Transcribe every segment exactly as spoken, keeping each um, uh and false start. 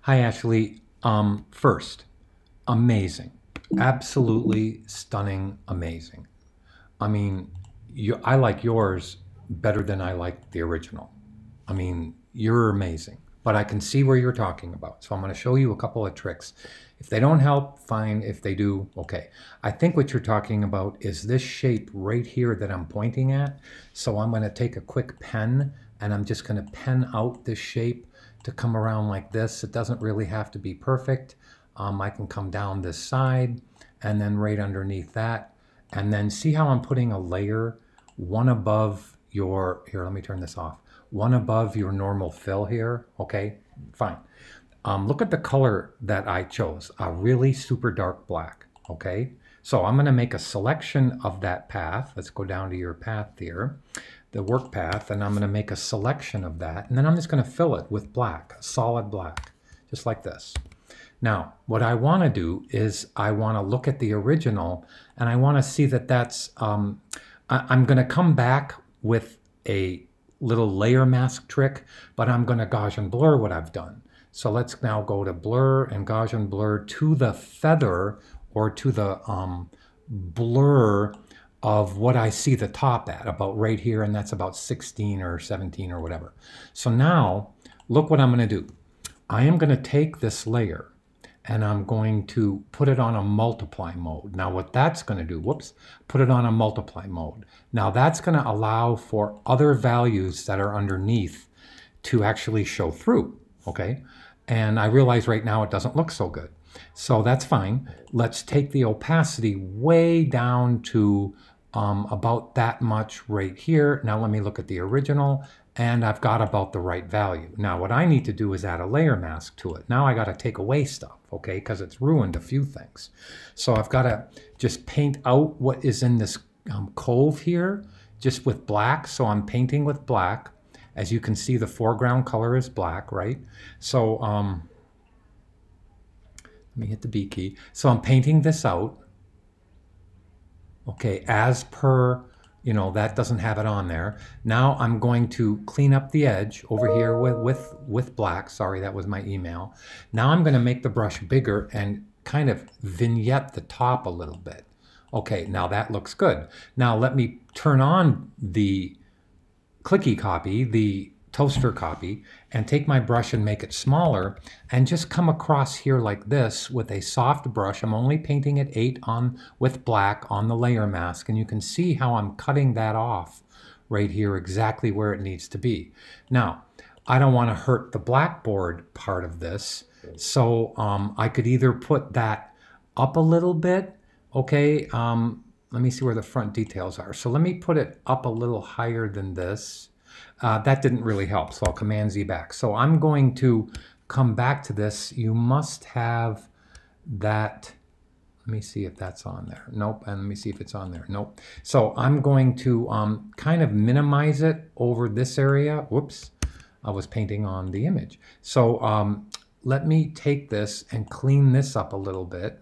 Hi, Ashley. Um, first, amazing. Absolutely stunning, amazing. I mean, you, I like yours better than I like the original. I mean, you're amazing. But I can see where you're talking about. So I'm going to show you a couple of tricks. If they don't help, fine. If they do, okay. I think what you're talking about is this shape right here that I'm pointing at. So I'm going to take a quick pen and I'm just going to pen out this shape to come around like this. It doesn't really have to be perfect. Um, I can come down this side and then right underneath that. And then see how I'm putting a layer, one above your, here, let me turn this off. One above your normal fill here, okay, fine. Um, look at the color that I chose, a really super dark black, okay? So I'm gonna make a selection of that path. Let's go down to your path here, the work path, and I'm gonna make a selection of that, and then I'm just gonna fill it with black, solid black, just like this. Now, what I want to do is I want to look at the original and I want to see that that's, um, I, I'm going to come back with a little layer mask trick, but I'm going to Gaussian blur what I've done. So let's now go to blur and Gaussian blur to the feather or to the um, blur of what I see the top at, about right here, and that's about sixteen or seventeen or whatever. So now, look what I'm going to do. I am going to take this layer and I'm going to put it on a multiply mode. Now what that's going to do, whoops, put it on a multiply mode. Now that's going to allow for other values that are underneath to actually show through, okay? And I realize right now it doesn't look so good. So that's fine. Let's take the opacity way down to um, about that much right here. Now let me look at the original and I've got about the right value. Now what I need to do is add a layer mask to it. Now I got to take away stuff, okay, because it's ruined a few things. So I've got to just paint out what is in this um, cove here, just with black. So I'm painting with black. As you can see, the foreground color is black, right? So um, let me hit the B key. So I'm painting this out, okay, as per, you know, that doesn't have it on there. Now I'm going to clean up the edge over here with, with, with black. Sorry, that was my email. Now I'm going to make the brush bigger and kind of vignette the top a little bit. Okay, now that looks good. Now let me turn on the clicky copy, the toaster copy, and take my brush and make it smaller and just come across here like this with a soft brush. I'm only painting at eight on with black on the layer mask, and you can see how I'm cutting that off right here exactly where it needs to be. Now, I don't want to hurt the blackboard part of this, so um, I could either put that up a little bit, okay, um, let me see where the front details are. So let me put it up a little higher than this. Uh, that didn't really help, so I'll Command Z back. So I'm going to come back to this. You must have that. Let me see if that's on there. Nope, and let me see if it's on there. Nope. So I'm going to um, kind of minimize it over this area. Whoops, I was painting on the image. So um, let me take this and clean this up a little bit.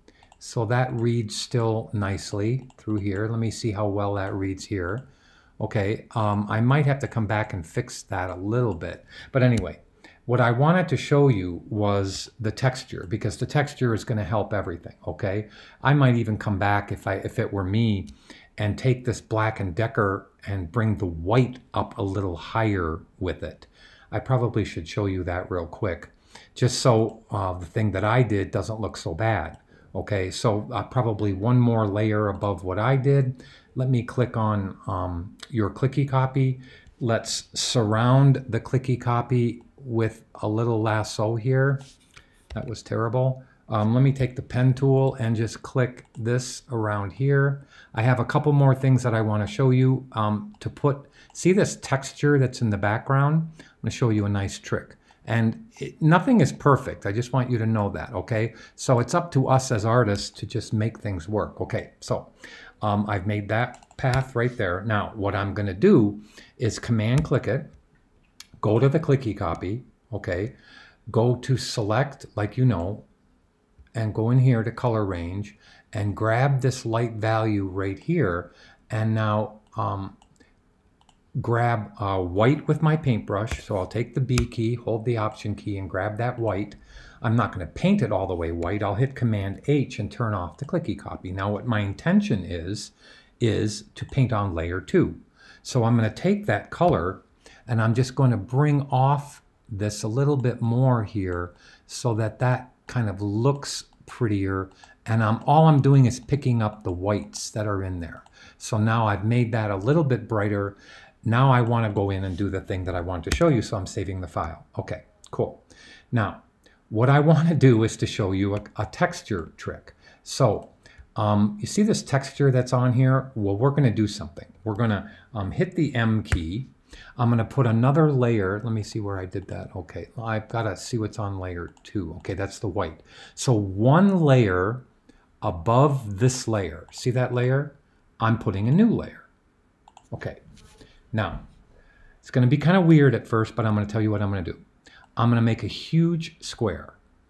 So that reads still nicely through here. Let me see how well that reads here. Okay, um, I might have to come back and fix that a little bit. But anyway, what I wanted to show you was the texture, because the texture is going to help everything, okay? I might even come back, if, I, if it were me, and take this Black and Decker and bring the white up a little higher with it. I probably should show you that real quick, just so uh, the thing that I did doesn't look so bad. Okay, so uh, probably one more layer above what I did. Let me click on um, your clicky copy. Let's surround the clicky copy with a little lasso here. That was terrible. Um, let me take the pen tool and just click this around here. I have a couple more things that I want to show you um, to put. See this texture that's in the background? I'm going to show you a nice trick. And it, nothing is perfect. I just want you to know that, okay? So it's up to us as artists to just make things work. Okay, so um, I've made that path right there. Now, what I'm gonna do is Command click it, go to the clicky copy, okay? Go to select, like you know, and go in here to color range and grab this light value right here. And now, um, grab uh, white with my paintbrush. So I'll take the B key, hold the Option key, and grab that white. I'm not going to paint it all the way white. I'll hit Command H and turn off the clicky copy. Now what my intention is, is to paint on layer two. So I'm going to take that color and I'm just going to bring off this a little bit more here so that that kind of looks prettier. And I'm, all I'm doing is picking up the whites that are in there. So now I've made that a little bit brighter. Now I want to go in and do the thing that I want to show you, so I'm saving the file. Okay, cool. Now, what I want to do is to show you a, a texture trick. So, um, you see this texture that's on here? Well, we're going to do something. We're going to um, hit the M key. I'm going to put another layer. Let me see where I did that. Okay, well, I've got to see what's on layer two. Okay, that's the white. So one layer above this layer. See that layer? I'm putting a new layer. Okay. Now, it's going to be kind of weird at first, but I'm going to tell you what I'm going to do. I'm going to make a huge square,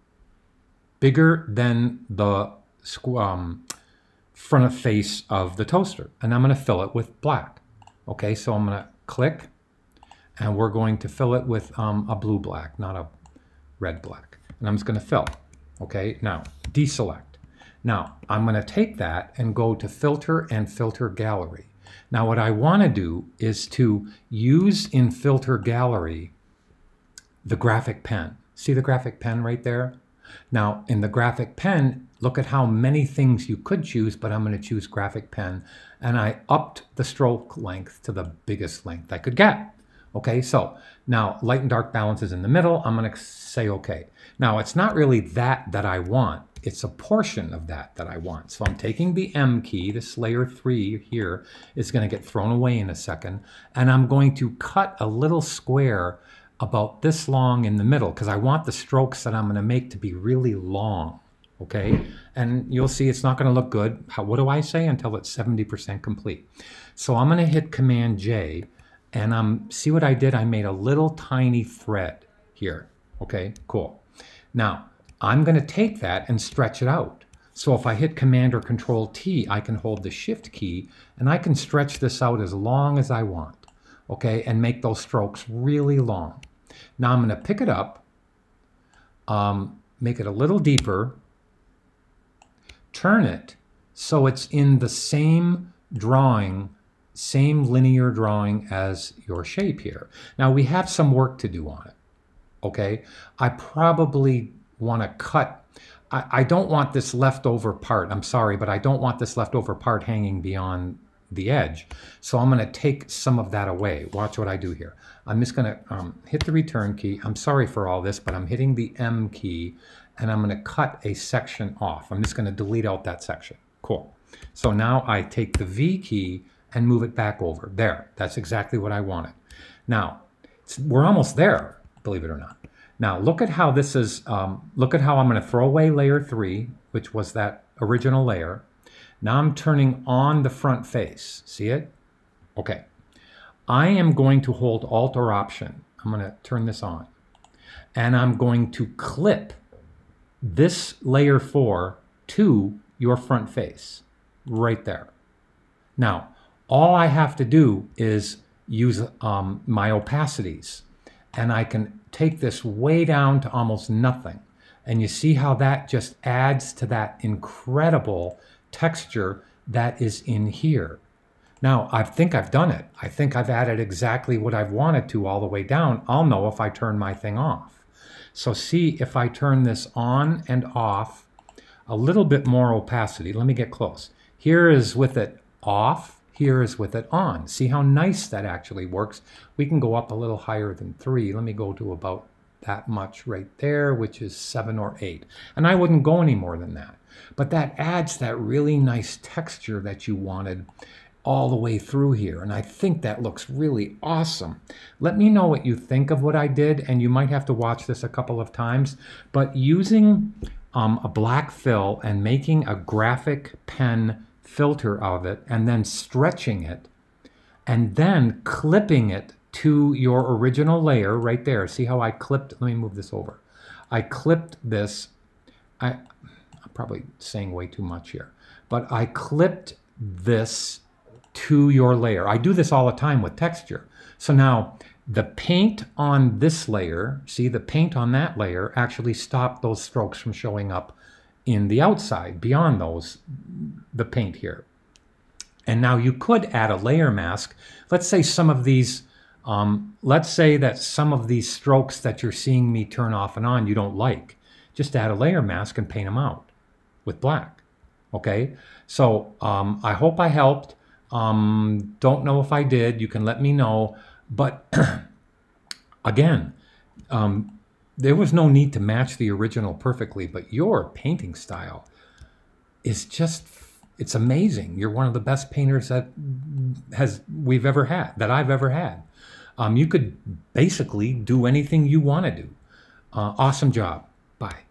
bigger than the um, front of face of the toaster, and I'm going to fill it with black. Okay, so I'm going to click, and we're going to fill it with um, a blue black, not a red black. And I'm just going to fill. Okay, now deselect. Now, I'm going to take that and go to Filter and Filter Gallery. Now what I want to do is to use in Filter Gallery the graphic pen. See the graphic pen right there? Now in the graphic pen, look at how many things you could choose, but I'm going to choose graphic pen, and I upped the stroke length to the biggest length I could get. Okay, so now light and dark balance is in the middle. I'm going to say okay. Now it's not really that that I want. It's a portion of that that I want. So I'm taking the M key, this layer three here is going to get thrown away in a second, and I'm going to cut a little square about this long in the middle because I want the strokes that I'm going to make to be really long. Okay, and you'll see it's not going to look good. How, what do I say? Until it's seventy percent complete. So I'm going to hit Command J, and I'm see what I did? I made a little tiny thread here. Okay, cool. Now I'm going to take that and stretch it out. So if I hit Command or Control T, I can hold the Shift key and I can stretch this out as long as I want, okay, and make those strokes really long. Now I'm going to pick it up, um, make it a little deeper, turn it so it's in the same drawing, same linear drawing as your shape here. Now we have some work to do on it, okay? I probably want to cut, I, I don't want this leftover part, I'm sorry, but I don't want this leftover part hanging beyond the edge. So I'm going to take some of that away. Watch what I do here. I'm just going to um, hit the return key. I'm sorry for all this, but I'm hitting the M key and I'm going to cut a section off. I'm just going to delete out that section. Cool. So now I take the V key and move it back over. There, that's exactly what I wanted. Now, it's, we're almost there, believe it or not. Now look at how this is, um, look at how I'm going to throw away layer three, which was that original layer. Now I'm turning on the front face. See it? Okay. I am going to hold Alt or Option. I'm going to turn this on. And I'm going to clip this layer four to your front face. Right there. Now, all I have to do is use um, my opacities. And I can take this way down to almost nothing. And you see how that just adds to that incredible texture that is in here. Now, I think I've done it. I think I've added exactly what I've wanted to all the way down. I'll know if I turn my thing off. So see if I turn this on and off, a little bit more opacity. Let me get close. Here is with it off. Here is with it on. See how nice that actually works. We can go up a little higher than three. Let me go to about that much right there, which is seven or eight. And I wouldn't go any more than that. But that adds that really nice texture that you wanted all the way through here. And I think that looks really awesome. Let me know what you think of what I did, and you might have to watch this a couple of times. But using um, a black fill and making a graphic pen filter of it and then stretching it and then clipping it to your original layer right there. See how I clipped? Let me move this over. I clipped this. I, I'm probably saying way too much here, but I clipped this to your layer. I do this all the time with texture. So now the paint on this layer, see the paint on that layer actually stopped those strokes from showing up in the outside, beyond those, the paint here. And now you could add a layer mask. Let's say some of these, um, let's say that some of these strokes that you're seeing me turn off and on you don't like. Just add a layer mask and paint them out with black, okay? So um, I hope I helped. Um, don't know if I did, you can let me know. But again, um, there was no need to match the original perfectly, but your painting style is just, it's amazing. You're one of the best painters that has we've ever had, that I've ever had. Um, you could basically do anything you want to do. Uh, awesome job. Bye.